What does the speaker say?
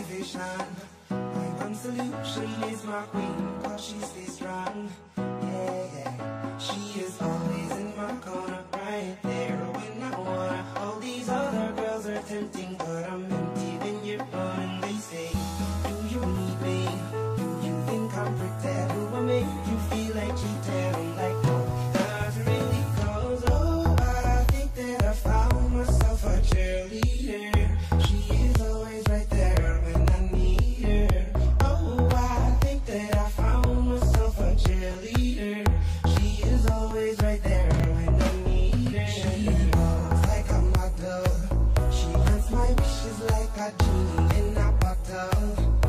motivation. My one solution is my queen, cause she stays strong. Yeah, yeah. She is always in my corner, right there when I wanna. All these other girls are tempting, but I'm empty when you're gone. And they say, do you need me? Do you think I'm pretend? Do I make you feel like cheating? I'm like, no, not really, cause oh, I think that I found myself a cheerleader. She is always right there when I need her. Oh, I think that I found myself a cheerleader. She is always right there when I need her. She walks like a model. She grants my wishes like a genie in a bottle.